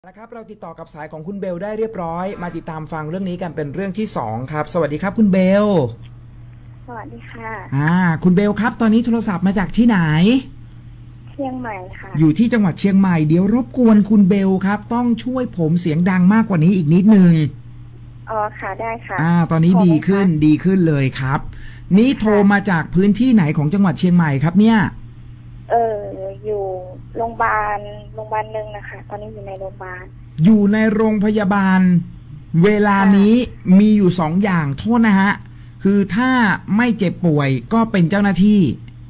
นะครับเราติดต่อกับสายของคุณเบลได้เรียบร้อยมาติดตามฟังเรื่องนี้กันเป็นเรื่องที่2ครับสวัสดีครับคุณเบลสวัสดีค่ะคุณเบลครับตอนนี้โทรศัพท์มาจากที่ไหนเชียงใหม่ค่ะอยู่ที่จังหวัดเชียงใหม่เดี๋ยวรบกวนคุณเบลครับต้องช่วยผมเสียงดังมากกว่านี้อีกนิดนึงอ๋อค่ะได้ค่ะตอนนี้ดีขึ้นเลยครับนี่โทรมาจากพื้นที่ไหนของจังหวัดเชียงใหม่ครับเนี่ยอยู่โรงพยาบาลหนึ่งนะคะตอนนี้อยู่ในโรงพยาบาลอยู่ในโรงพยาบาลเวลานี้มีอยู่2อย่างโทษนะฮะคือถ้าไม่เจ็บป่วยก็เป็นเจ้าหน้าที่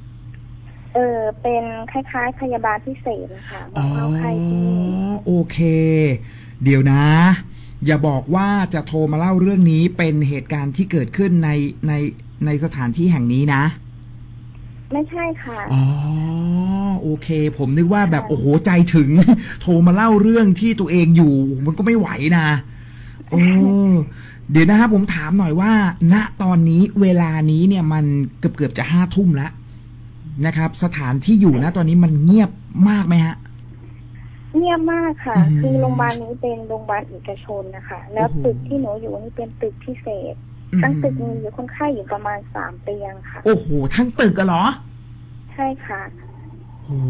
เป็นคล้ายๆพยาบาลพิเศษนะคะมาเข้าไข้ที่นี่โอเคเดี๋ยวนะอย่าบอกว่าจะโทรมาเล่าเรื่องนี้เป็นเหตุการณ์ที่เกิดขึ้นในสถานที่แห่งนี้นะไม่ใช่ค่ะโอเคผมนึกว่าแบบโอ้โหใจถึงโทรมาเล่าเรื่องที่ตัวเองอยู่มันก็ไม่ไหวนะเดี๋ยวนะครับผมถามหน่อยว่าณตอนนี้เวลานี้เนี่ยมันเกือบจะ5 ทุ่มแล้วนะครับสถานที่อยู่ณตอนนี้มันเงียบมากไหมฮะเงียบมากค่ะคือโรงพยาบาลนี้เป็นโรงพยาบาลเอกชนนะคะแล้วตึกที่หนูอยู่นี่เป็นตึกพิเศษทั้งตึกมีอยู่คนไข้อยู่ประมาณ3 เตียงค่ะโอ้โหทั้งตึกอะเหรอใช่ค่ะโอ้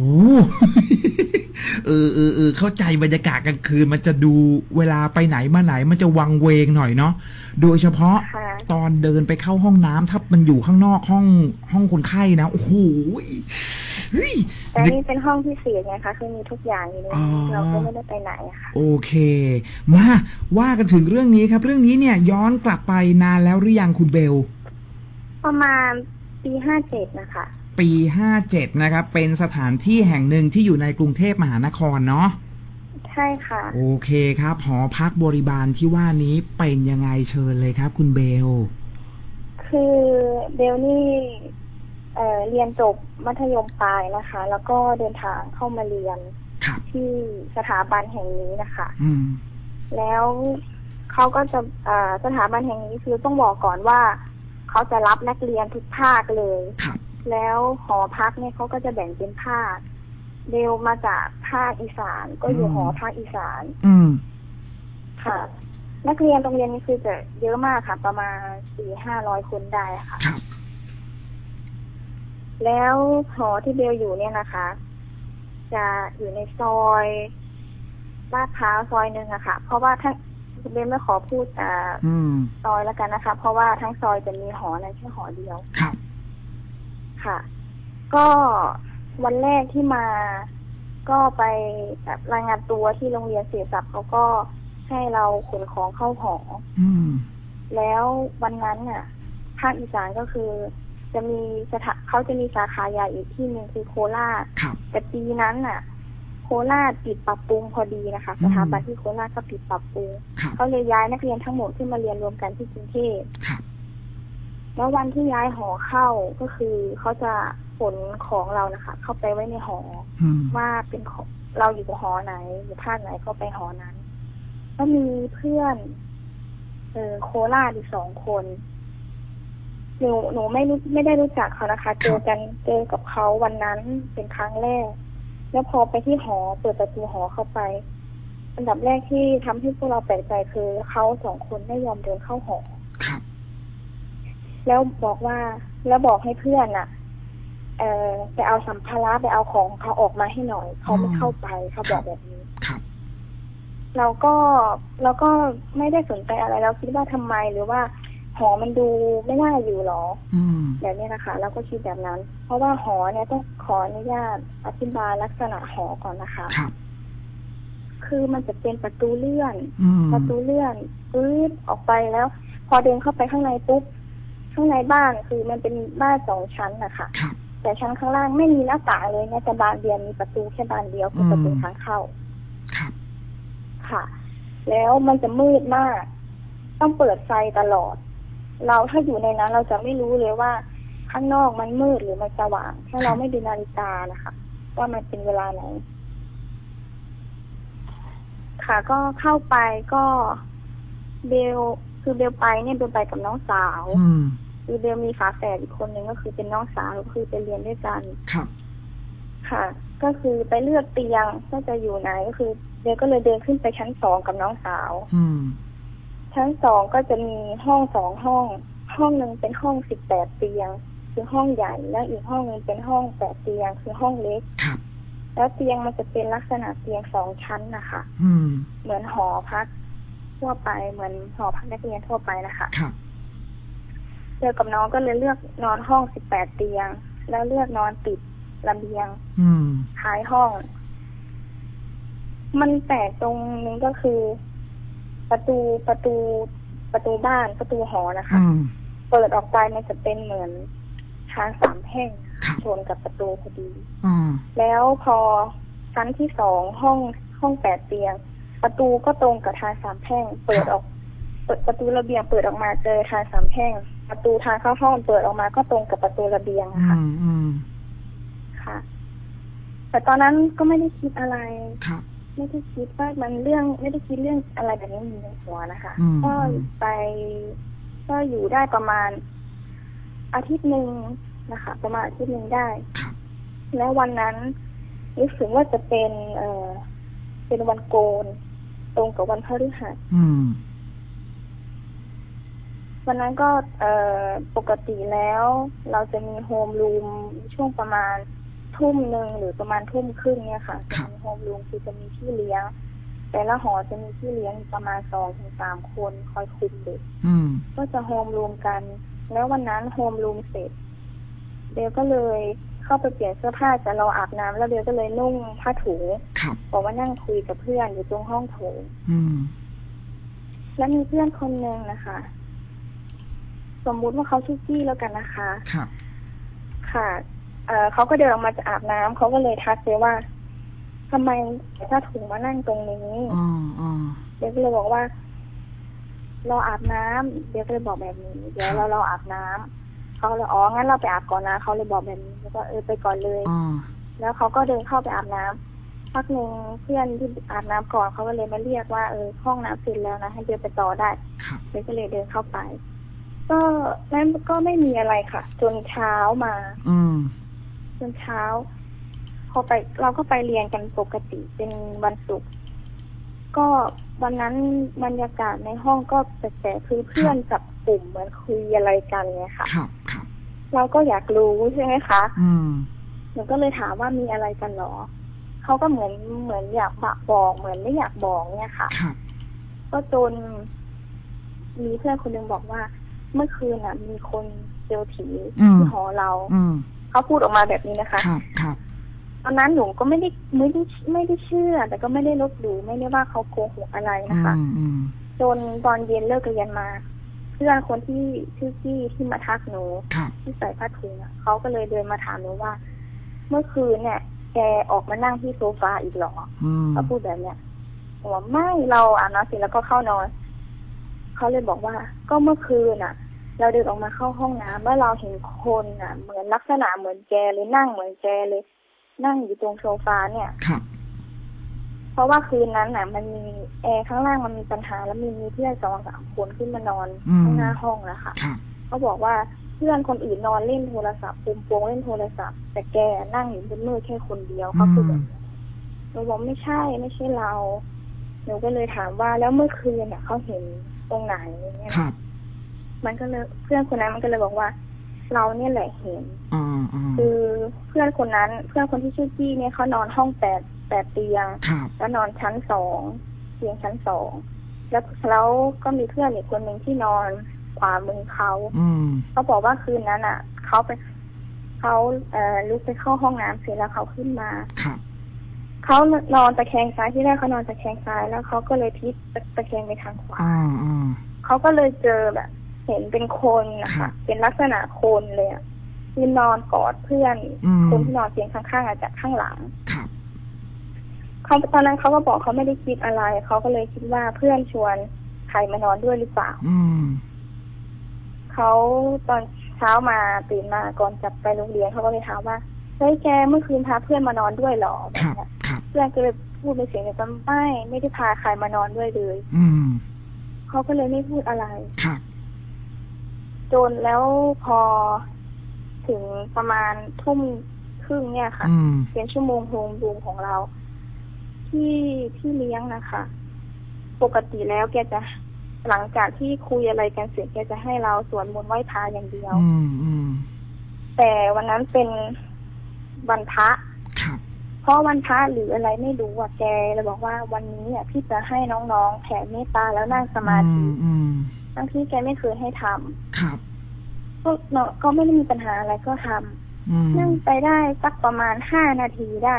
เข้าใจบรรยากาศกลางคืนมันจะดูเวลาไปไหนมาไหนมันจะวังเวงหน่อยเนาะโดยเฉพาะตอนเดินไปเข้าห้องน้ำถ้ามันอยู่ข้างนอกห้องคนไข้นะโอ้โหแต่นี่เป็นห้องพิเศษไงคะคือมีทุกอย่างอยู่ในนี้เราก็ไม่ได้ไปไหนค่ะโอเคมาว่ากันถึงเรื่องนี้ครับเรื่องนี้เนี่ยย้อนกลับไปนานแล้วหรือยังคุณเบลประมาณปี57นะคะปี57นะครับเป็นสถานที่แห่งหนึ่งที่อยู่ในกรุงเทพมหานครเนาะใช่ค่ะโอเคครับหอพักบริบาลที่ว่านี้เป็นยังไงเชิญเลยครับคุณเบลคือเบลนี่เรียนจบมัธยมปลายนะคะแล้วก็เดินทางเข้ามาเรียนที่สถาบันแห่งนี้นะคะแล้วเขาก็จะสถาบันแห่งนี้คือต้องบอกก่อนว่าเขาจะรับนักเรียนทุกภาคเลยแล้วหอพักเนี่ยเขาก็จะแบ่งเป็นภาคเบลมาจากภาคอีสานก็อยู่หอภาคอีสานค่ะนักเรียนโรงเรียนนี้คือจะเยอะมากค่ะประมาณ400-500 คนได้ค่ะแล้วหอที่เบลอยู่เนี่ยนะคะจะอยู่ในซอยลาดพร้าวซอยนึงอะค่ะเพราะว่าทั้งเบลไม่ขอพูดซอยแล้วกันนะคะเพราะว่าทั้งซอยจะมีหอนั้นแค่หอเดียวค่ะก็วันแรกที่มาก็ไปแบบรายงานตัวที่โรงเรียนเสร็จสับเขาก็ให้เราขนของเข้าหอแล้ววันนั้นน่ะภาคอีสานก็คือเขาจะมีสาขาใหญ่อีกที่หนึ่งคือโคราชแต่ปีนั้นน่ะโคราชปิดปรับปรุงพอดีนะคะสถาบันที่โคราชก็ปิดปรับปรุงเขาเลยย้ายนักเรียนทั้งหมดขึ้นมาเรียนรวมกันที่กรุงเทพแล้ววันที่ย้ายหอเข้าก็คือเขาจะขนของเรานะคะเข้าไปไว้ในหอว่าเป็นของเราอยู่หอไหนอยู่ภาคไหนก็ไปหอนั้นก็มีเพื่อนโคราชอีก2 คนหนูไม่ได้รู้จักเขานะคะเจอกับเขาวันนั้นเป็นครั้งแรกแล้วพอไปที่หอเปิดประตูหอเข้าไปอันดับแรกที่ทำให้พวกเราแปลกใจคือเขา2 คนไม่ยอมเดินเข้าหอแล้วบอกให้เพื่อนน่ะไปเอาสัมภาระไปเอาของเขาออกมาให้หน่อยเขาไม่เข้าไปเขาบอกแบบนี้เราก็ไม่ได้สนใจอะไรเราคิดว่าทำไมหรือว่าหอมันดูไม่น่าอยู่หรอแบบนี้นะคะเราก็คิดแบบนั้นเพราะว่าหอเนี่ยต้องขออนุญาตอธิบายลักษณะหอก่อนนะคะคือมันจะเป็นประตูเลื่อนปื๊ดออกไปแล้วพอเดินเข้าไปข้างในปุ๊บข้างในบ้านคือมันเป็นบ้าน2 ชั้นนะคะแต่ชั้นข้างล่างไม่มีหน้าต่างเลยเนี่ยแต่บานเดียวมีประตูแค่บานเดียวคือประตูทางเข้าค่ะแล้วมันจะมืดมากต้องเปิดไฟตลอดเราถ้าอยู่ในนั้นเราจะไม่รู้เลยว่าข้างนอกมันมืดหรือมันสว่างถ้าเราไม่ดูนาฬิกานะคะว่ามันเป็นเวลาไหนค่ะก็เข้าไปก็เบลไปเนี่ยเบลไปกับน้องสาวคือเบลมีฝาแฝดอีกคนนึงก็คือเป็นน้องสาวก็คือไปเรียนด้วยกันค่ะก็คือไปเลือกเตียงว่าจะอยู่ไหนก็คือเดี๋ยวก็เลยเดินขึ้นไปชั้น2กับน้องสาวชั้น2ก็จะมีห้อง2ห้องห้องนึงเป็นห้อง18เตียงคือห้องใหญ่แล้วอีกห้องนึงเป็นห้อง8เตียงคือห้องเล็กแล้วเตียงมันจะเป็นลักษณะเตียง2ชั้นนะคะเหมือนหอพักทั่วไปเหมือนหอพักนักเรียนทั่วไปนะคะเจอกับน้องก็เลยเลือกนอนห้อง18เตียงแล้วเลือกนอนติดระเบียงท้ายห้องมันแปลกตรงนึงก็คือประตูบ้านประตูหอนะคะเปิดออกไปมันจะเป็นเหมือนทาง3แพร่งชนกับประตูพอดีแล้วพอชั้นที่2ห้อง8เตียงประตูก็ตรงกับทาง3แพร่งเปิดออกประตูระเบียงเปิดออกมาเจอทาง3แพร่งประตูทางเข้าห้องเปิดออกมาก็ตรงกับประตูระเบียงค่ะค่ะแต่ตอนนั้นก็ไม่ได้คิดอะไรไม่ได้คิดว่ามันไม่ได้คิดเรื่องอะไรแบบนี้มีในหัวนะคะก็อยู่ได้ประมาณอาทิตย์นึงนะคะประมาณอาทิตย์นึงได้แล้ววันนั้นรู้สึกว่าจะเป็นวันโกนตรงกับวันพฤหัสวันนั้นก็ปกติแล้วเราจะมีโฮมรูมช่วงประมาณทุ่มนึงหรือประมาณทุ่มครึ่งเนี่ยค่ะจะมีโฮมรูมคือจะมีพี่เลี้ยงแต่ละหอจะมีพี่เลี้ยงประมาณ2-3คนคอยคุมเด็กก็จะโฮมรูมกันแล้ววันนั้นโฮมรูมเสร็จเบลก็เลยเข้าไปเปลี่ยนเสื้อผ้าจะรออาบน้ำแล้วเบลก็เลยนุ่งผ้าถุงบอกว่านั่งคุยกับเพื่อนอยู่ตรงห้องโถงแล้วมีเพื่อนคนนึงนะคะสมมุติว่าเขาชื่อจี้แล้วกันนะคะค่ะเขาก็เดินออกมาจะอาบน้ำเขาก็เลยทักเลยว่าทำไมผ้าถุงมานั่งตรงนี้เดี๋ยวก็เลยบอกว่าเราอาบน้ำเดี๋ยวก็เลยบอกแบบนี้เดี๋ยวเราอาบน้ำเขาเลยงั้นเราไปอาบก่อนนะเขาเลยบอกแบบนี้แล้วก็ไปก่อนเลยแล้วเขาก็เดินเข้าไปอาบน้ำพักนึงเพื่อนที่อาบน้ำก่อนเขาก็เลยมาเรียกว่าห้องน้ำเสร็จแล้วนะให้เดินไปต่อได้เดี๋ยวก็เลยเดินเข้าไปแล้วก็ไม่มีอะไรค่ะจนเช้ามาจนเช้าพอไปเราก็ไปเรียนกันปกติเป็นวันศุกร์ก็วันนั้นบรรยากาศในห้องก็แปลกๆคือเพื่อนจับกลุ่มเหมือนคุยอะไรกันเนี่ยค่ะเราก็อยากรู้ใช่ไหมคะหนูก็เลยถามว่ามีอะไรกันหรอเขาก็เหมือนอยากบอกเหมือนไม่อยากบอกเนี่ยค่ะก็จนมีเพื่อนคนนึงบอกว่าเมื่อคืนน่ะมีคนเจอผีที่หอเราเขาพูดออกมาแบบนี้นะคะตอนนั้นหนูก็ไม่ได้เชื่อแต่ก็ไม่ได้ลบหลู่ไม่ได้ว่าเขาโกหกอะไรนะคะจนตอนเย็นเลิกเรียนมาเพื่อนคนที่ชื่อกี้ที่มาทักหนูที่ใส่ผ้าถุงเขาก็เลยเดินมาถามหนูว่าเมื่อคืนเนี่ยแกออกมานั่งที่โซฟาอีกหรอเขาพูดแบบเนี้ยว่าไม่เราอาบน้ำเสร็จแล้วก็เข้านอนเขาเลยบอกว่าก็เมื่อคืนน่ะเราเดินออกมาเข้าห้องน้ำแล้วเราเห็นคนน่ะเหมือนลักษณะเหมือนแกเลยนั่งเหมือนแกเลยนั่งอยู่ตรงโซฟาเนี่ยเพราะว่าคืนนั้นน่ะมันมีแอร์ข้างล่างมันมีปัญหาแล้วมีเพื่อน2-3คนขึ้นมานอนข้างหน้าห้องแล้วค่ะเขาบอกว่าเพื่อนคนอื่นนอนเล่นโทรศัพท์โปงเล่นโทรศัพท์แต่แกนั่งอยู่บนมือแค่คนเดียวเขาคือแบบหนูบอกไม่ใช่เราหนูก็เลยถามว่าแล้วเมื่อคืนน่ะเขาเห็นตรงไหนเนี่ยมันก็เลยเพื่อนคนนั้นมันก็เลยบอกว่าเราเนี่ยแหละเห็นคือเพื่อนคนที่ชื่อจี้เนี่ยเขานอนห้อง8เตียงแล้วนอนชั้น2เตียงชั้น2แล้วก็มีเพื่อนอีกคนหนึ่งที่นอนขวามือเขาบอกว่าคืนนั้นอ่ะเขาลุกไปเข้าห้องน้ำเสร็จแล้วเขาขึ้นมาเขานอนตะแคงซ้ายที่แรกเขานอนตะแคงซ้ายแล้วเขาก็เลยพลิกตะแคงไปทางขวาเขาก็เลยเจอแบบเห็นเป็นคนนะคะเป็นลักษณะคนเลยอ่ะที่นอนกอดเพื่อนคนที่นอนเตียงข้างๆอาจจะข้างหลังเขาตอนนั้นเขาก็บอกเขาไม่ได้คิดอะไรเขาก็เลยคิดว่าเพื่อนชวนใครมานอนด้วยหรือเปล่าเขาตอนเช้ามาตื่นมาก่อนจะไปโรงเรียนเขาก็เลยถามว่าเฮ้ยแกเมื่อคืนพาเพื่อนมานอนด้วยหรอแบบนี้เพื่อนก็เลยพูดเป็นเสียงเดียวกันไม่ได้พาใครมานอนด้วยเลยเขาก็เลยไม่พูดอะไรจนแล้วพอถึงประมาณทุ่มครึ่งเนี่ยค่ะเป็นชั่วโมงโฮมรูมของเราพี่เลี้ยงนะคะปกติแล้วแกจะหลังจากที่คุยอะไรกันเสร็จแกจะให้เราสวดมนต์ไหว้พระอย่างเดียวแต่วันนั้นเป็นวันพระเพราะวันพระหรืออะไรไม่รู้อ่ะแกเลยบอกว่าวันนี้อ่ะพี่จะให้น้องๆแผ่เมตตาแล้วนั่งสมาธิทั้งที่แกไม่เคยให้ทำก็ไม่ได้มีปัญหาอะไรก็ทำนั่งไปได้สักประมาณ5 นาทีได้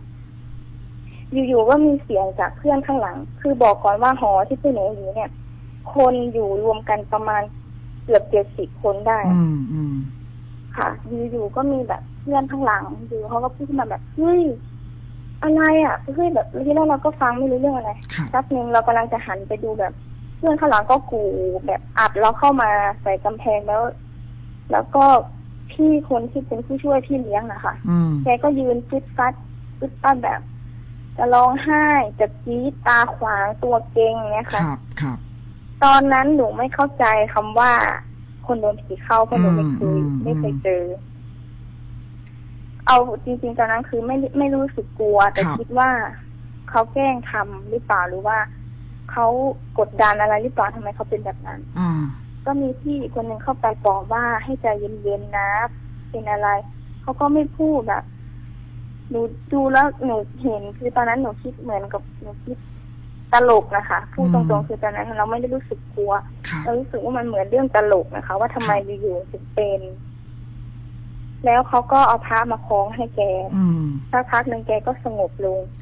อยู่ๆก็มีเสียงจากเพื่อนข้างหลังคือบอกก่อนว่าหอที่พวกหนูอยู่เนี่ยคนอยู่รวมกันประมาณเกือบ70 คนได้ค่ะอยู่ๆก็มีแบบเพื่อนข้างหลังอยู่เขาก็พูดขึ้นมาแบบเฮ้ยอะไรอ่ะเฮ้ยแบบที่แรกเราก็ฟังไม่รู้เรื่องอะไรสักนึงเรากำลังจะหันไปดูแบบเพื่อนข้างหลังก็กูแบบอัดเราเข้ามาใส่กำแพงแล้วก็พี่คนที่เป็นผู้ช่วยพี่เลี้ยงนะคะแกก็ยืนฟึดฟัดแบบจะร้องไห้จะจี๊ดตาขวางตัวเก่งเนี่ยค่ะตอนนั้นหนูไม่เข้าใจคำว่าคนโดนผีเข้าเพราะหนูไม่เคยเจอเอาจริงๆตอนนั้นคือไม่รู้สึกกลัวแต่คิดว่าเขาแกล้งทำหรือเปล่าหรือว่าเขากดดันอะไรหรือเปล่าทำไมเขาเป็นแบบนั้นก็มีพี่คนหนึ่งเข้าไปบอกว่าให้ใจเย็นๆนะเป็นอะไรเขาก็ไม่พูดแบบหนูดูแล้วหนูเห็นคือตอนนั้นหนูคิดเหมือนกับหนูคิดตลกนะคะพูดตรงๆคือตอนนั้นเราไม่ได้รู้สึกกลัวเรารู้สึกว่ามันเหมือนเรื่องตลกนะคะว่าทำไมอยู่ๆถึงเป็นแล้วเขาก็เอาพระมาคล้องให้แกสักพักหนึ่งแกก็สงบลง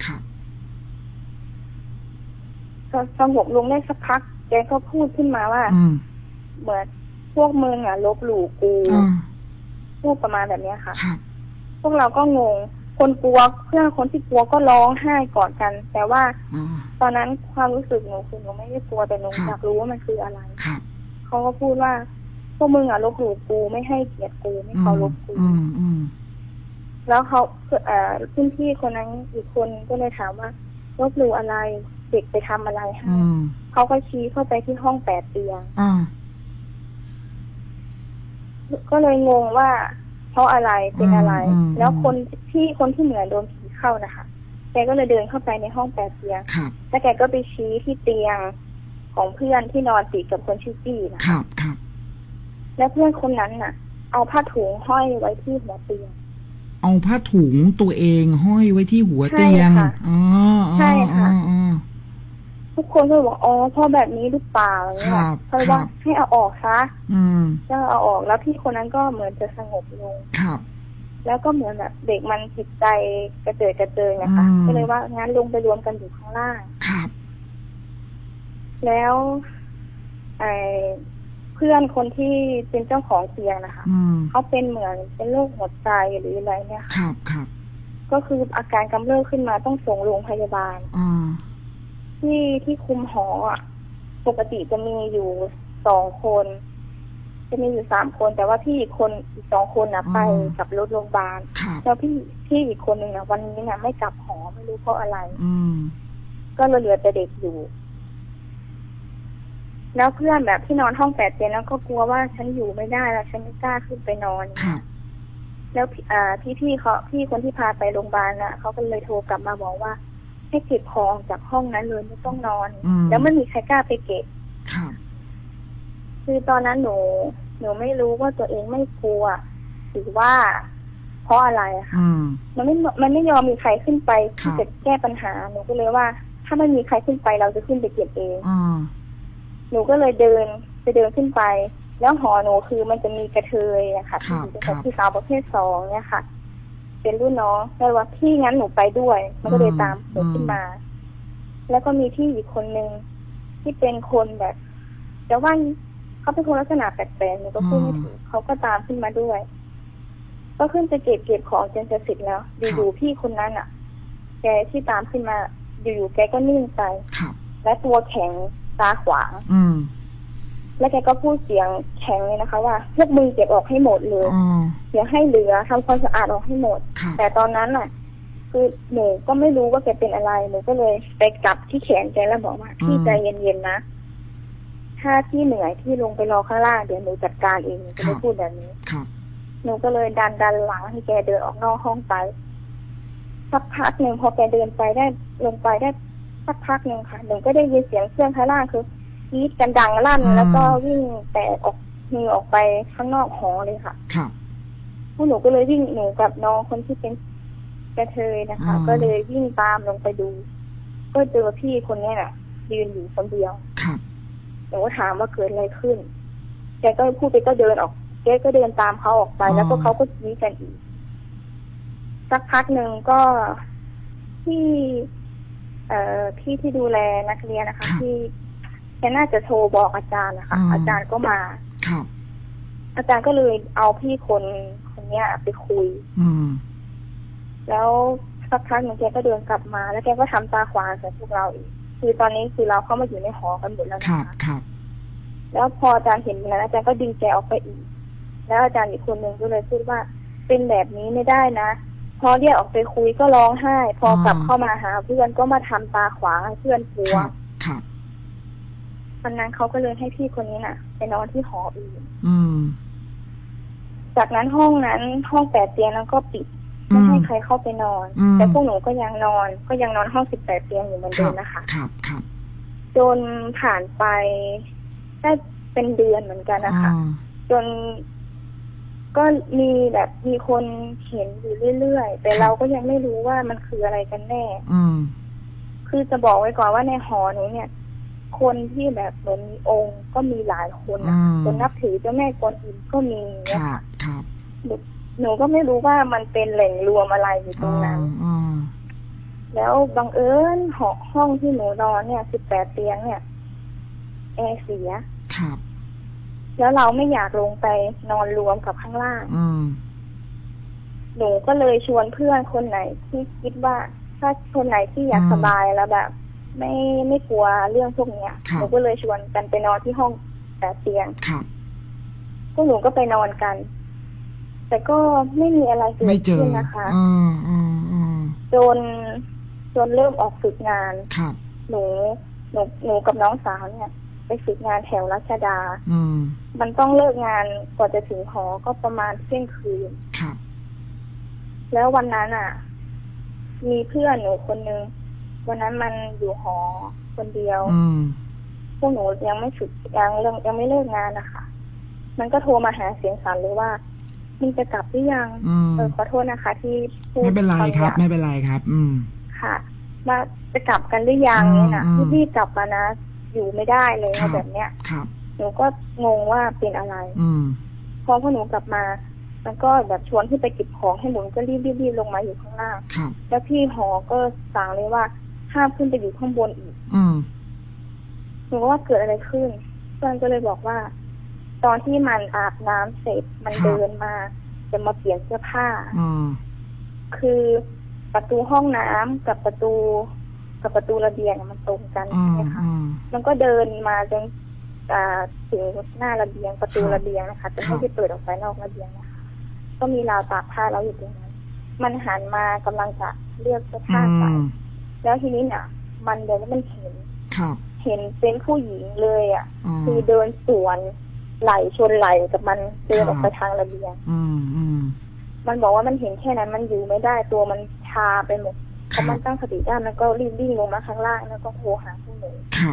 สงบลงได้สักพักแกก็พูดขึ้นมาว่าเหมือนพวกมึงอ่ะลบหลู่กูพูดประมาณแบบนี้ค่ะพวกเราก็งงคนกลัวเพื่อนคนที่กลัวก็ร้องไห้กอดกันแต่ว่าตอนนั้นความรู้สึกหนูคือหนูไม่ได้กลัวแต่หนูอยากรู้ว่ามันคืออะไรเขาก็พูดว่าพวกมึงอ่ะลบหลู่กูไม่ให้เกียรติกูไม่เคารพกูแล้วเขาพื้นที่คนนั้นอีกคนก็เลยถามว่าลบหลู่อะไรเด็กไปทำอะไรให้เขาก็ชี้เข้าไปที่ห้อง8 เตียงก็เลยงงว่าเพราะอะไรเป็นอะไรแล้วคนที่เหมือนโดนผีเข้านะคะแกก็เลยเดินเข้าไปในห้อง8 เตียงแล้วแกก็ไปชี้ที่เตียงของเพื่อนที่นอนติดกับคนชื่อจี้นะคะแล้วเพื่อนคนนั้นน่ะเอาผ้าถุงห้อยไว้ที่หัวเตียงเอาผ้าถุงตัวเองห้อยไว้ที่หัวเตียงใช่ค่ะทุกคนก็บอกอ๋อเพราะแบบนี้หรือเปล่าอย่างเงี้ยเพราะว่าให้เอาออกซะจะเอาออกแล้วพี่คนนั้นก็เหมือนจะสงบลงแล้วก็เหมือนแบบเด็กมันจิตใจกระเจิดกระเจิงนะคะก็เลยว่างั้นลงไปรวมกันอยู่ข้างล่างแล้วเพื่อนคนที่เป็นเจ้าของเตียงนะคะเขาเป็นเหมือนเป็นโรคหัวใจหรืออะไรเนี่ยครับก็คืออาการกำเริบขึ้นมาต้องส่งโรงพยาบาลที่คุมหอปกติจะมีอยู่2 คนจะมีอยู่3 คนแต่ว่าพี่อีก2 คนไปกับรถโรงพยาบาลแล้วพี่อีกคนนึงวันนี้ไม่กลับหอไม่รู้เพราะอะไรก็เหลือแต่เด็กอยู่แล้วเพื่อนแบบที่นอนห้อง8 เตียงแล้วก็กลัวว่าฉันอยู่ไม่ได้แล้วฉันไม่กล้าขึ้นไปนอนแล้วพี่คนที่พาไปโรงพยาบาลเขาก็เลยโทรกลับมาบอกว่าให้เก็บของจากห้องนั้นเลยไม่ต้องนอนแล้วไม่มีใครกล้าไปเก็บคือตอนนั้นหนูไม่รู้ว่าตัวเองไม่กลัวหรือว่าเพราะอะไรค่ะมันไม่ยอมมีใครขึ้นไปที่จะแก้ปัญหาหนูก็เลยว่าถ้าไม่มีใครขึ้นไปเราจะขึ้นไปเก็บเองหนูก็เลยเดินขึ้นไปแล้วหอหนูคือมันจะมีกระเทยนะคะที่สาวประเภท2เนี่ยค่ะเป็นรุ่นน้องเลยว่าพี่งั้นหนูไปด้วยมันก็เลยตามหนูขึ้นมาแล้วก็มีพี่อีกคนนึงที่เป็นคนแบบแต่ว่าเขาเป็นคนลักษณะแปลกๆหนูก็พูดไม่ถูกเขาก็ตามขึ้นมาด้วยก็ขึ้นไปเก็บของจนจะเสร็จแล้วอยู่ๆพี่คนนั้นแกที่ตามขึ้นมาอยู่ๆแกก็นิ่งไปและตัวแข็งตาขวางแล้วแกก็พูดเสียงแข็งเลยนะคะว่าพวกมึงเก็บออกให้หมดเลยอย่าให้เหลือทำความสะอาดออกให้หมดแต่ตอนนั้นคือหนูก็ไม่รู้ว่าแกเป็นอะไรหนูก็เลยไปจับที่แขนแกแล้วบอกว่าพี่ใจเย็นๆนะถ้าพี่เหนื่อยพี่ลงไปรอข้างล่างเดี๋ยวหนูจัดการเองจะไม่พูดแบบนี้หนูก็เลยดันหลังให้แกเดินออกนอกห้องไปสักพักหนึ่งพอแกเดินไปได้ลงไปได้สักพักหนึ่งค่ะหนูก็ได้ยินเสียงเครื่องข้างล่างคือกรี๊ดกันดังลั่นแล้วก็วิ่งแตกออกมือออกไปข้างนอกหอเลยค่ะครับพวกหนูก็เลยวิ่งหนูกับน้องคนที่เป็นกระเทยนะคะก็เลยวิ่งตามลงไปดูก็เจอพี่คนนี้น่ะยืนอยู่คนเดียวครับหนูก็ถามว่าเกิดอะไรขึ้นแกก็พูดไปก็เดินออกแกก็เดินตามเขาออกไปแล้วก็เขาก็กรี๊ดกันอีกสักพักหนึ่งก็ที่พี่ที่ดูแลนักเรียนนะคะที่แกน่าจะโทรบอกอาจารย์นะคะอาจารย์ก็มาครับอาจารย์ก็เลยเอาพี่คนนี้ไปคุยแล้วสักพักหนึ่งแกก็เดินกลับมาแล้วแกก็ทำตาขวางใส่พวกเราอีกคือตอนนี้คือเราเข้ามาอยู่ในหอกันหมดแล้วนะคะครับแล้วพออาจารย์เห็นแล้วอาจารย์ก็ดึงแกออกไปอีกแล้วอาจารย์อีกคนหนึ่งก็เลยพูดว่าเป็นแบบนี้ไม่ได้นะพอเรียกออกไปคุยก็ร้องไห้พอกลับเข้ามาหาเพื่อนก็มาทำตาขวางให้เพื่อนกลัววันนั้นเขาก็เลยให้พี่คนนี้น่ะไปนอนที่หออื่นจากนั้นห้อง8 เตียงนั้นก็ปิดไม่ให้ใครเข้าไปนอนแต่พวกหนูก็ยังนอนห้อง18 เตียงอยู่เหมือนเดิมนะคะครับจนผ่านไปได้เป็นเดือนเหมือนกันนะคะจนก็มีคนเห็นอยู่เรื่อยๆแต่เราก็ยังไม่รู้ว่ามันคืออะไรกันแน่คือจะบอกไว้ก่อนว่าในหอหนูเนี่ยคนที่แบบเหมือนมีองค์ก็มีหลายคนนะคนนับถือเจ้าแม่กวนอิมก็มีเนี่ยค่ะหนูก็ไม่รู้ว่ามันเป็นแหล่งรวมอะไรอยู่ตรงนั้นแล้วบังเอิญห้องที่หนูนอนเนี่ย18 เตียงเนี่ยแอร์เสียแล้วเราไม่อยากลงไปนอนรวมกับข้างล่างหนูก็เลยชวนเพื่อนคนไหนที่คิดว่าถ้าคนไหนที่อยากสบายแล้วแบบไม่กลัวเรื่องพวกนี้หนูก็เลยชวนกันไปนอนที่ห้อง8 เตียงพวกหนูก็ไปนอนกันแต่ก็ไม่มีอะไรเกิดขึ้นนะคะจนเริ่มออกฝึกงานหนูกับน้องสาวเนี่ยไปฝึกงานแถวรัชดามันต้องเลิกงานกว่าจะถึงหอก็ประมาณเที่ยงคืนแล้ววันนั้นมีเพื่อนหนูคนนึงวันนั้นมันอยู่หอคนเดียวพวกหนูยังไม่ฝึกยังไม่เลิกงานนะคะมันก็โทรมาหาเสียงสั่นเลยว่ามึงจะกลับหรือยังขอโทษนะคะที่พูดไม่เป็นไรครับไม่เป็นไรครับค่ะมาจะกลับกันหรือยังเนี่ยนะรีบกลับมานะอยู่ไม่ได้เลยแบบเนี้ยหนูก็งงว่าเป็นอะไรพอพวกหนูกลับมามันก็แบบชวนที่ไปเก็บของให้หนูก็รีบลงมาอยู่ข้างล่างแล้วพี่หอก็สั่งเลยว่าห้ามขึ้นไปอยู่ข้างบนอีกหนูว่าเกิดอะไรขึ้นเพื่อนก็เลยบอกว่าตอนที่มันอาบน้ำเสร็จมันเดินมาจะมาเปลี่ยนเสื้อผ้าคือประตูห้องน้ำกับประตูระเบียงมันตรงกันใช่ไหมคะมันก็เดินมาจนถึงหน้าระเบียงประตูระเบียงนะคะจะไม่ได้เปิดออกไปนอกระเบียงนะคะก็มีราวตากผ้าแล้วอยู่ตรงนั้นมันหันมากำลังจะเลือกเสื้อผ้าใส่แล้วทีนี้เนี่ยมันเดินแล้วมันเห็นเป็นผู้หญิงเลยคือเดินสวนไหลชนไหลกับมันเดินออกไปทางระเบียงมันบอกว่ามันเห็นแค่นั้นมันอยู่ไม่ได้ตัวมันชาไปหมดพอมันตั้งสติได้มันก็รีบวิ่งลงมาข้างล่างแล้วก็โทรหาพวกหนู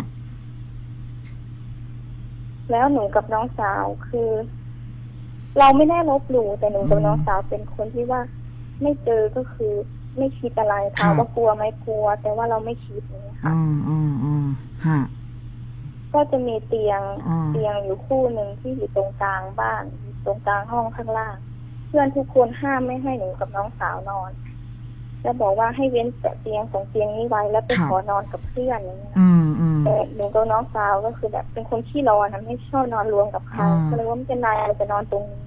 แล้วหนูกับน้องสาวคือเราไม่ได้ลบหลู่แต่หนูกับน้องสาวเป็นคนที่ว่าไม่เจอก็คือไม่คิดอะไรถามว่ากลัวไหมกลัวแต่ว่าเราไม่คิดอย่างนี้ค่ะก็จะมีเตียงอยู่คู่หนึ่งที่อยู่ตรงกลางบ้านตรงกลางห้องข้างล่างเพื่อนทุกคนห้ามไม่ให้หนูกับน้องสาวนอนแล้วบอกว่าให้เว้นแต่เตียง2 เตียงนี้ไว้แล้วไปขอนอนกับเพื่อนอย่างนี้นะแต่หนูกับน้องสาวก็คือแบบเป็นคนขี้ร้อนนะไม่ชอบนอนรวมกับใครก็เลยว่าไม่เป็นไรเราจะนอนตรงนี้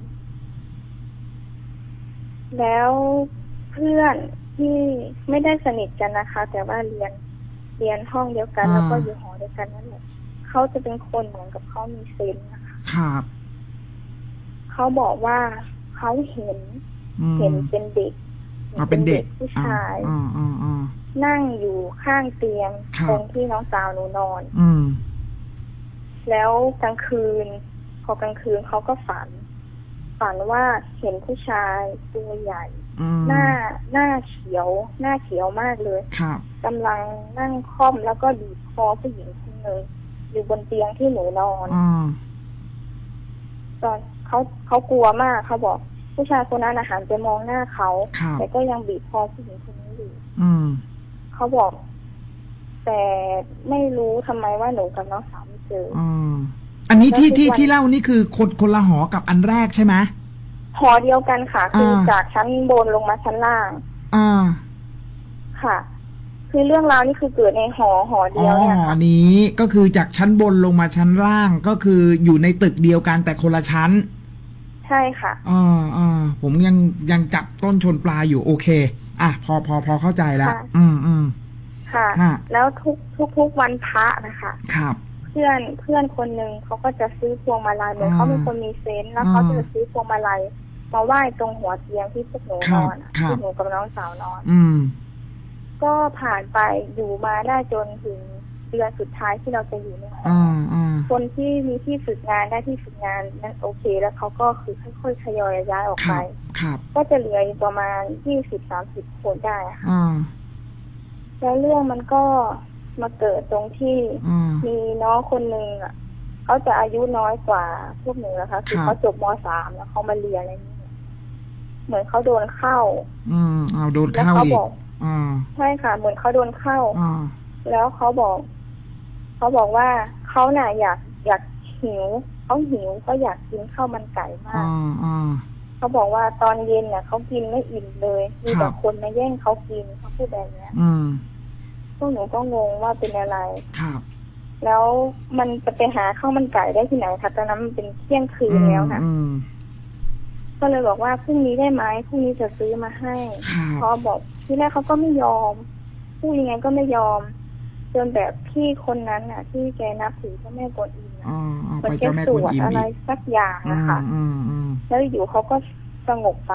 แล้วเพื่อนที่ไม่ได้สนิทกันนะคะแต่ว่าเรียนห้องเดียวกันแล้วก็อยู่หอเดียวกันนั่นแหละเขาจะเป็นคนเหมือนกับเขามีเซนส์นะคะครับเขาบอกว่าเขาเห็นเป็นเด็กเป็นเด็กผู้ชายนั่งอยู่ข้างเตียงตรงที่น้องสาวหนูนอนแล้วกลางคืนพอกลางคืนเขาก็ฝันว่าเห็นผู้ชายตัวใหญ่หน้าเขียวมากเลยครับกำลังนั่งค่อมแล้วก็บีบคอผู้หญิงคนหนึ่งอยู่บนเตียงที่หนูนอนตอนเขากลัวมากเขาบอกผู้ชายคนนั้นหันไปมองหน้าเขาแต่ก็ยังบีบคอผู้หญิงคนนี้อยู่เขาบอกแต่ไม่รู้ทำไมว่าหนูกับน้องสาวไม่เจออันนี้ที่เล่านี่คือคนละหอกับอันแรกใช่ไหมหอเดียวกันค่ะคือจากชั้นบนลงมาชั้นล่างค่ะคือเรื่องราวนี่คือเกิดในหอเดียวเนี่ยค่ะนี้ก็คือจากชั้นบนลงมาชั้นล่างก็คืออยู่ในตึกเดียวกันแต่คนละชั้นใช่ค่ะผมยังจับต้นชนปลายอยู่โอเคพอเข้าใจแล้วค่ะแล้วทุกวันพระนะคะครับเพื่อนคนหนึ่งเขาก็จะซื้อพวงมาลัยเหมือนเขาเป็นคนมีเซนส์แล้วเขาจะซื้อพวงมาลัยมาไหว้ตรงหัวเตียงที่พวกหนูนอนที่หนูกับน้องสาวนอนก็ผ่านไปอยู่มาได้จนถึงเดือนสุดท้ายที่เราจะอยู่ในหอคนที่มีที่ฝึกงานได้ที่ฝึกงานนั้นโอเคแล้วเขาก็คือค่อยๆทยอยย้ายออกไปก็จะเหลืออยู่ประมาณ20-30 คนได้ค่ะแล้วเรื่องมันก็มาเกิดตรงที่มีน้องคนหนึ่งเขาจะอายุน้อยกว่าพวกหนูนะคะคือเขาจบม.3 แล้วเขามาเรียนอะไรนี้เหมือนเขาโดนเข้าโดนเข้าอีกใช่ค่ะเหมือนเขาโดนเข้าแล้วเขาบอกว่าเขาน่ะอยากหิวเขาอยากกินข้าวมันไก่มากเขาบอกว่าตอนเย็นเนี่ยเขากินไม่อิ่มเลยมีแต่คนมาแย่งเขากินเขาพูดแบบนี้พวกหนูก็งงว่าเป็นอะไรแล้วมันจะไปหาข้าวมันไก่ได้ที่ไหนคะตอนนั้นมันเป็นเที่ยงคืนแล้วค่ะก็เลยบอกว่าพรุ่งนี้ได้ไหมพรุ่งนี้จะซื้อมาให้พอบอกที่แรกเขาก็ไม่ยอมพูดยังไงก็ไม่ยอมจนแบบพี่คนนั้นที่แกนับถือเจ้าแม่กวนอิมมันแกสวดอะไรสักอย่างนะคะแล้วอยู่เขาก็สงบไป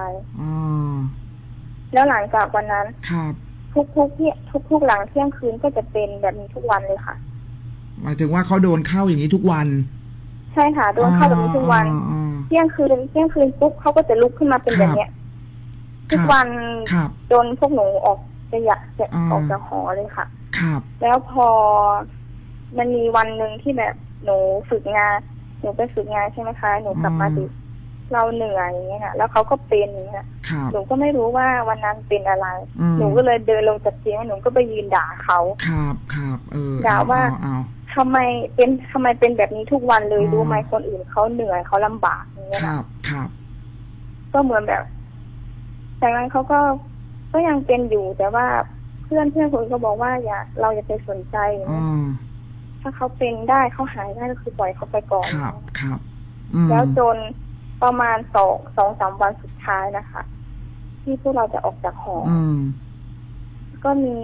แล้วหลังจากวันนั้นทุกหลังเที่ยงคืนก็จะเป็นแบบนี้ทุกวันเลยค่ะหมายถึงว่าเขาโดนเข้าอย่างนี้ทุกวันใช่ค่ะโดนเข้าแบบนี้ทุกวันเที่ยงคืนปุ๊บเขาก็จะลุกขึ้นมาเป็นแบบเนี้ยทุกวันจนพวกหนูออกจะอยากจะออกจากหอเลยค่ะแล้วพอมันมีวันหนึ่งที่แบบหนูฝึกงานหนูไปฝึกงานใช่ไหมคะหนูกลับมาดึกเราเหนื่อยอย่างเงี้ยค่ะแล้วเขาก็เป็นอย่างเงี้ยหนูก็ไม่รู้ว่าวันนั้นเป็นอะไรหนูก็เลยเดินลงจากเตียงหนูก็ไปยืนด่าเขาด่าว่าทำไมเป็นแบบนี้ทุกวันเลยรู้ไหมคนอื่นเขาเหนื่อยเขาลำบากอย่างเงี้ยนะก็เหมือนแบบจากนั้นเขาก็ยังเป็นอยู่แต่ว่าเพื่อนคนก็บอกว่าเราอย่าไปสนใจถ้าเขาเป็นได้เขาหายได้ก็คือปล่อยเขาไปก่อนแล้วจนประมาณ2-3 วันสุดท้ายนะคะที่พวกเราจะออกจากหอก็มี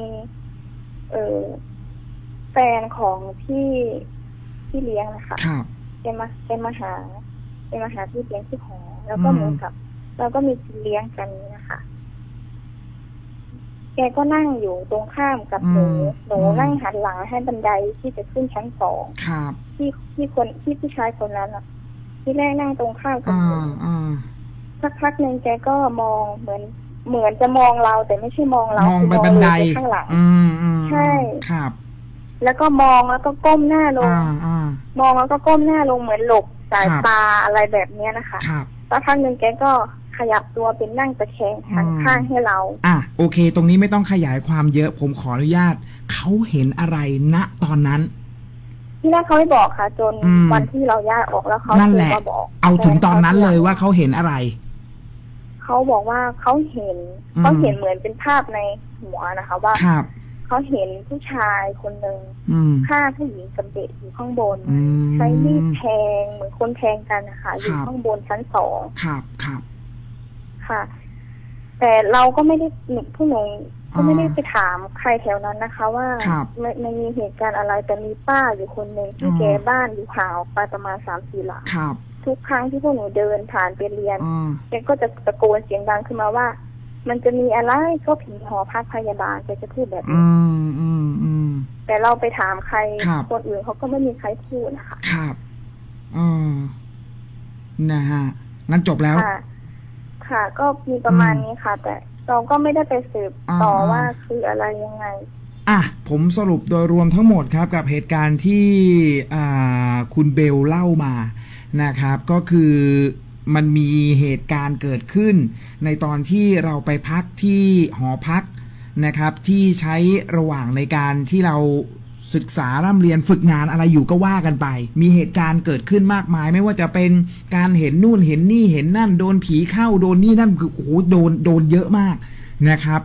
แฟนของพี่เลี้ยงนะคะแกมาหาพี่เลี้ยงที่หอแล้วก็เหมือนกับเราก็มีเลี้ยงกันนะคะแกก็นั่งอยู่ตรงข้ามกับหนูนั่งหันหลังให้บันไดที่จะขึ้นชั้น2ที่ผู้ชายคนนั้นที่แรกนั่งตรงข้ามกับหนูสักพักหนึ่งแกก็มองเหมือนจะมองเราแต่ไม่ใช่มองเรามองไปบันไดข้างหลังใช่ครับแล้วก็มองแล้วก็ก้มหน้าลงมองแล้วก็ก้มหน้าลงเหมือนหลบสายตาอะไรแบบนี้นะคะสักพักหนึ่งแกก็ขยับตัวเป็นนั่งตะแคงหันข้างให้เราโอเคตรงนี้ไม่ต้องขยายความเยอะผมขออนุญาตเขาเห็นอะไรณตอนนั้นที่แรกเขาไม่บอกค่ะจนวันที่เราย้ายออกแล้วเขาถึงมาบอกเอาถึงตอนนั้นเลยว่าเขาเห็นอะไรเขาบอกว่าเขาเห็นเหมือนเป็นภาพในหัวนะคะว่าเขาเห็นผู้ชายคนหนึ่งฆ่าผู้หญิงกับเด็กอยู่ข้างบนใช้มีดแทงเหมือนคนแทงกันนะคะอยู่ข้างบนชั้น2ค่ะแต่เราก็ไม่ได้ผู้หนูก็ไม่ได้ไปถามใครแถวนั้นนะคะว่าไม่มีเหตุการณ์อะไรแต่มีป้าอยู่คนหนึ่งที่แกบ้านอยู่ห่างออกไปประมาณ3-4 หลังทุกครั้งที่พวกหนูเดินผ่านไปเรียนแกก็จะตะโกนเสียงดังขึ้นมาว่ามันจะมีอะไรก็ผีหอพักพยาบาลแกจะพูดแบบนี้แต่เราไปถามใครคนอื่นเขาก็ไม่มีใครพูดนะคะครับนะฮะงั้นจบแล้วคค่ะก็มีประมาณนี้ค่ะแต่เราก็ไม่ได้ไปสืบต่อว่าคืออะไรยังไงผมสรุปโดยรวมทั้งหมดครับกับเหตุการณ์ที่คุณเบลเล่ามานะครับก็คือมันมีเหตุการณ์เกิดขึ้นในตอนที่เราไปพักที่หอพักนะครับที่ใช้ระหว่างในการที่เราศึกษาร่ำเรียนฝึกงานอะไรอยู่ก็ว่ากันไปมีเหตุการณ์เกิดขึ้นมากมายไม่ว่าจะเป็นการเห็นนู่นเห็นนี่เห็นนั่นโดนผีเข้าโดนนี่นั่นคือโอ้โหโดนเยอะมากนะครับ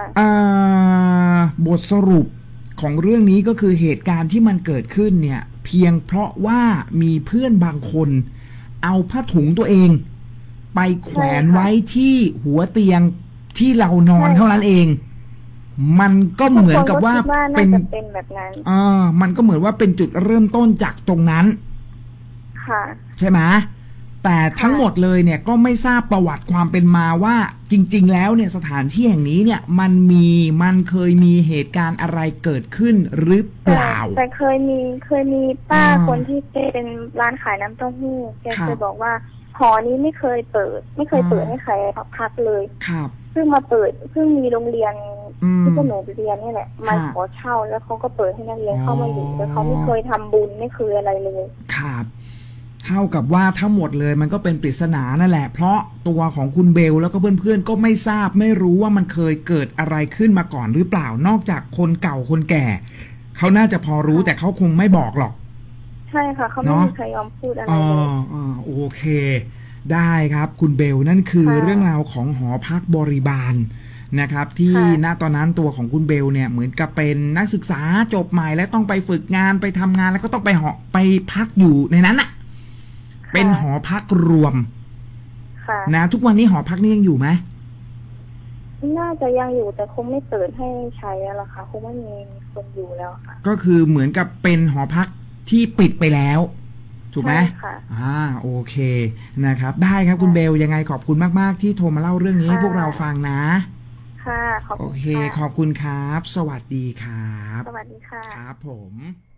บทสรุปของเรื่องนี้ก็คือเหตุการณ์ที่มันเกิดขึ้นเนี่ยเพียงเพราะว่ามีเพื่อนบางคนเอาผ้าถุงตัวเองไปแขวนไว้ที่หัวเตียงที่เรานอนเท่านั้นเองมันก็เหมือนกับว่าเป็นแบบนั้นมันก็เหมือนว่าเป็นจุดเริ่มต้นจากตรงนั้นค่ะใช่ไหมแต่ทั้งหมดเลยเนี่ยก็ไม่ทราบประวัติความเป็นมาว่าจริงๆแล้วเนี่ยสถานที่แห่งนี้เนี่ยมันเคยมีเหตุการณ์อะไรเกิดขึ้นหรือเปล่าแต่เคยมีป้าคนที่เป็นร้านขายน้ำเต้าหู้แกเคยบอกว่าหอนี้ไม่เคยเปิดให้ใครพักเลยเพิ่งมาเปิดเพิ่งมีโรงเรียนที่พวกหนูไปเรียนนี่แหละมาขอเช่าแล้วเขาก็เปิดให้นักเรียนเข้ามาอยู่แต่เขาไม่เคยทำบุญไม่เคยอะไรเลยครับเท่ากับว่าทั้งหมดเลยมันก็เป็นปริศนานั่นแหละเพราะตัวของคุณเบลแล้วก็เพื่อนๆก็ไม่ทราบไม่รู้ว่ามันเคยเกิดอะไรขึ้นมาก่อนหรือเปล่านอกจากคนเก่าคนแก่เขาน่าจะพอรู้แต่เขาคงไม่บอกหรอกใช่ค่ะเขาไม่มีใครยอมพูดอะไรเลยโอเคได้ครับคุณเบลนั่นคือเรื่องราวของหอพักบริบาลนะครับที่ณตอนนั้นตัวของคุณเบลเนี่ยเหมือนกับเป็นนักศึกษาจบใหม่และต้องไปฝึกงานไปทำงานแล้วก็ต้องไปพักอยู่ในนั้นน่ะเป็นหอพักรวมนะทุกวันนี้หอพักนี้ยังอยู่ไหมน่าจะยังอยู่แต่คงไม่เปิดให้ใช้แล้วค่ะคงไม่มีคนอยู่แล้วค่ะก็คือเหมือนกับเป็นหอพักที่ปิดไปแล้วถูกไหมค่ะโอเคนะครับได้ครับคุณเบลยังไงขอบคุณมากๆที่โทรมาเล่าเรื่องนี้ให้พวกเราฟังนะค่ะโอเคขอบคุณครับสวัสดีครับสวัสดีค่ะครับผม